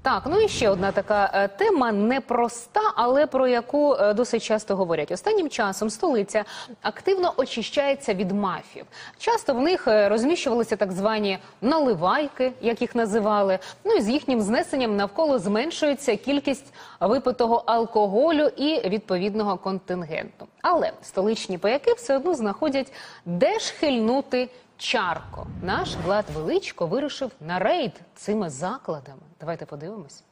Так, ну і ще одна така тема, непроста, але про яку досить часто говорять. Останнім часом столиця активно очищається від мафів. Часто в них розміщувалися так звані наливайки, як їх називали. Ну і з їхнім знесенням навколо зменшується кількість випитого алкоголю і відповідного контингенту. Але столичні пияки все одно знаходять, де ж хильнути чарку. Наш Влад Величко вирушив на рейд цими закладами. Давайте подивимось.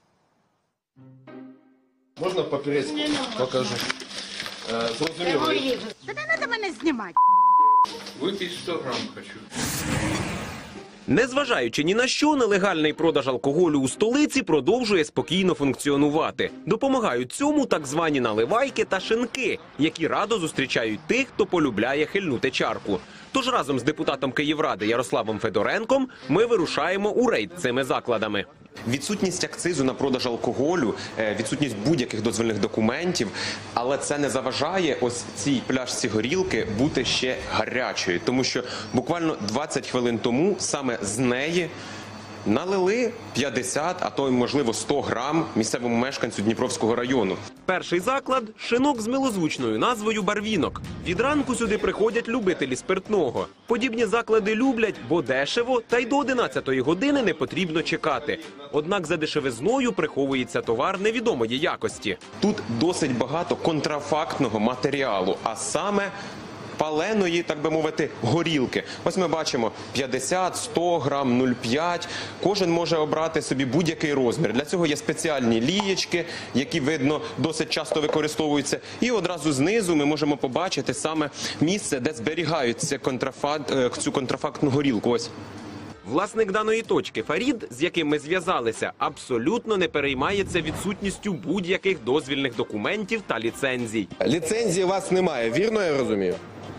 Можна папірець покажу? Зрозуміло. Та не треба мене знімати. Випить 100 грам хочу. Незважаючи ні на що, нелегальний продаж алкоголю у столиці продовжує спокійно функціонувати. Допомагають цьому так звані наливайки та шинки, які радо зустрічають тих, хто полюбляє хильнути чарку. Тож разом з депутатом Київради Ярославом Федоренком ми вирушаємо у рейд цими закладами. Відсутність акцизу на продаж алкоголю, відсутність будь-яких дозвільних документів, але це не заважає ось цій пляшці горілки бути ще гарячою, тому що буквально 20 хвилин тому саме з неї налили 50, а то й, можливо, 100 грам місцевому мешканцю Дніпровського району. Перший заклад – шинок з милозвучною назвою «Барвінок». Від ранку сюди приходять любителі спиртного. Подібні заклади люблять, бо дешево, та й до 11-ї години не потрібно чекати. Однак за дешевизною приховується товар невідомої якості. Тут досить багато контрафактного матеріалу, а саме паленої, так би мовити, горілки. Ось ми бачимо 50, 100 грам, 0,5. Кожен може обрати собі будь-який розмір. Для цього є спеціальні лієчки, які, видно, досить часто використовуються. І одразу знизу ми можемо побачити саме місце, де зберігають цю контрафактну горілку. Ось. Власник даної точки Фарід, з яким ми зв'язалися, абсолютно не переймається відсутністю будь-яких дозвільних документів та ліцензій. Ліцензії у вас немає, вірно я розумію?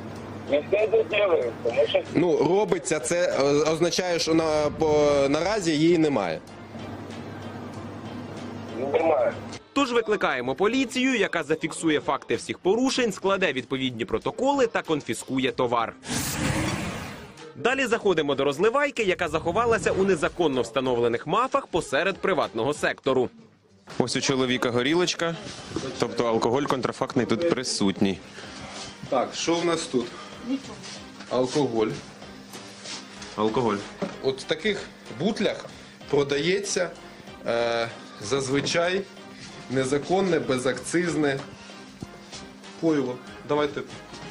Ну, робиться, це означає, що наразі її немає. Немає. Тож викликаємо поліцію, яка зафіксує факти всіх порушень, складе відповідні протоколи та конфіскує товар. Далі заходимо до розливайки, яка заховалася у незаконно встановлених мафах посеред приватного сектору. Ось у чоловіка горілочка, тобто алкоголь контрафактний тут присутній. Так, що в нас тут? Алкоголь. Алкоголь. От в таких бутлях продається зазвичай незаконне, безакцизне пойло. Давайте.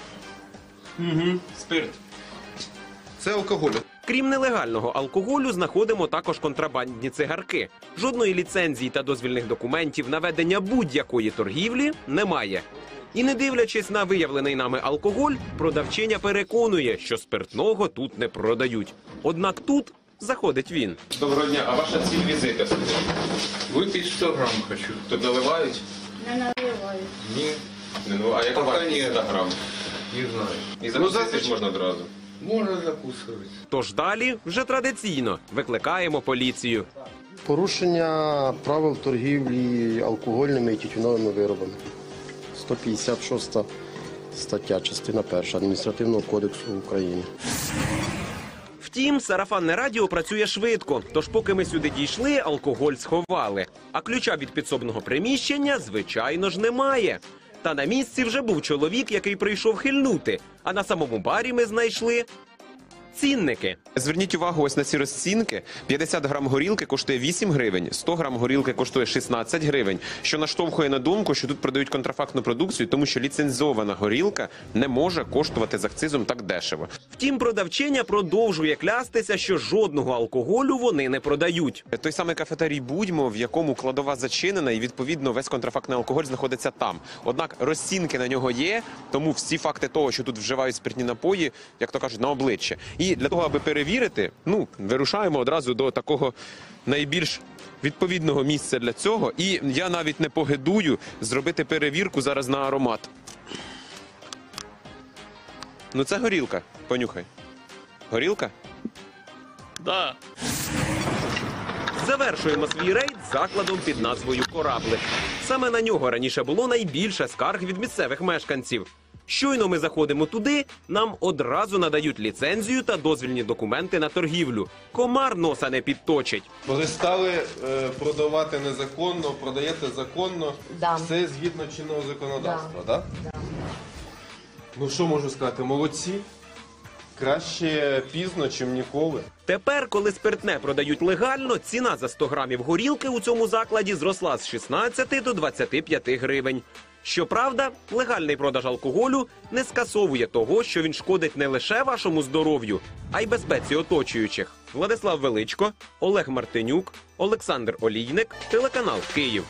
Спирт. Це алкоголь. Крім нелегального алкоголю, знаходимо також контрабандні цигарки. Жодної ліцензії та дозвільних документів на ведення будь-якої торгівлі немає. І не дивлячись на виявлений нами алкоголь, продавчиня переконує, що спиртного тут не продають. Однак тут заходить він. Доброго дня, а ваша ціль візита сюди? Випить 100 грам хочу. Тут наливають? Не наливаю. Ні, Ну, а яка вартість 100 грам? не знаю. І закусити ж можна одразу. Можна закусувати. Тож далі, вже традиційно, викликаємо поліцію. Порушення правил торгівлі алкогольними і тютюновими виробами. 156 стаття, частина 1 Адміністративного кодексу України. Втім, сарафанне радіо працює швидко, тож поки ми сюди дійшли, алкоголь сховали. А ключа від підсобного приміщення, звичайно ж, немає. Та на місці вже був чоловік, який прийшов хильнути, а на самому барі ми знайшли цінники. Зверніть увагу ось на ці розцінки. 50 грам горілки коштує 8 гривень, 100 грам горілки коштує 16 гривень, що наштовхує на думку, що тут продають контрафактну продукцію, тому що ліцензована горілка не може коштувати з акцизом так дешево. Втім, продавчиня продовжує клястися, що жодного алкоголю вони не продають. Той самий кафетерій «Будьмо», в якому кладова зачинена, і, відповідно, весь контрафактний алкоголь знаходиться там. Однак розцінки на нього є, тому всі факти того, що тут вживають спиртні напої, як то кажуть, на обличчя. І для того, аби перевірити, вирушаємо одразу до такого найбільш відповідного місця для цього. І я навіть не погидую зробити перевірку зараз на аромат. Ну це горілка. Понюхай. Горілка? Да. Завершуємо свій рейд закладом під назвою «Кораблик». Саме на нього раніше було найбільше скарг від місцевих мешканців. Щойно ми заходимо туди, нам одразу надають ліцензію та дозвільні документи на торгівлю. Комар носа не підточить. Перестали продавати незаконно, продаєте законно. Да. Все згідно чинного законодавства, так? Да? Ну що можу сказати, молодці. Краще пізно, чим ніколи. Тепер, коли спиртне продають легально, ціна за 100 грамів горілки у цьому закладі зросла з 16 до 25 гривень. Щоправда, легальний продаж алкоголю не скасовує того, що він шкодить не лише вашому здоров'ю, а й безпеці оточуючих. Владислав Величко, Олег Мартинюк, Олександр Олійник, телеканал Київ.